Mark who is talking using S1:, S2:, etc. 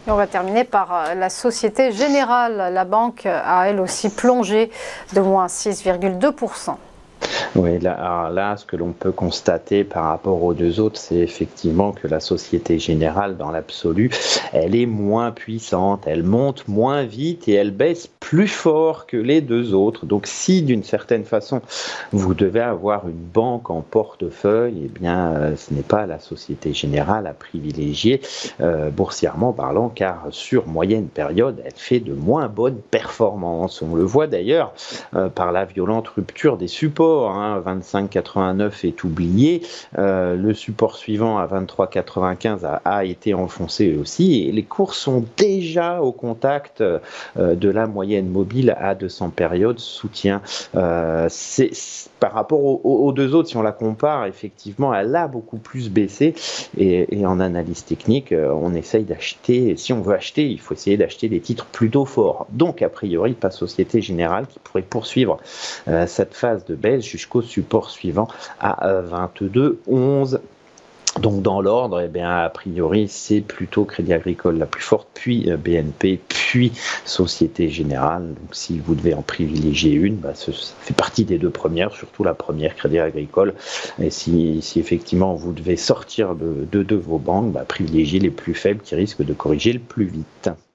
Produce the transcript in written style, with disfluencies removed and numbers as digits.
S1: Et on va terminer par la Société Générale. La banque a elle aussi plongé de moins 6,2%.
S2: Oui, là, ce que l'on peut constater par rapport aux deux autres, c'est effectivement que la Société Générale, dans l'absolu, elle est moins puissante, elle monte moins vite et elle baisse plus fort que les deux autres. Donc, si d'une certaine façon, vous devez avoir une banque en portefeuille, eh bien, ce n'est pas la Société Générale à privilégier, boursièrement parlant, car sur moyenne période, elle fait de moins bonnes performances. On le voit d'ailleurs par la violente rupture des supports. 25,89 est oublié. Le support suivant à 23,95 a été enfoncé aussi. Et les cours sont déjà au contact de la moyenne mobile à 200 périodes soutien. Par rapport aux deux autres, si on la compare, effectivement, elle a beaucoup plus baissé. Et en analyse technique, on essaye d'acheter. Si on veut acheter, il faut essayer d'acheter des titres plutôt forts. Donc, a priori, pas Société Générale qui pourrait poursuivre cette phase de baisse jusqu'au support suivant à 22,11. Donc dans l'ordre, eh bien, a priori, c'est plutôt Crédit Agricole la plus forte, puis BNP, puis Société Générale. Donc si vous devez en privilégier une, ça fait partie des deux premières, surtout la première, Crédit Agricole. Et si effectivement vous devez sortir de vos banques, privilégiez les plus faibles qui risquent de corriger le plus vite.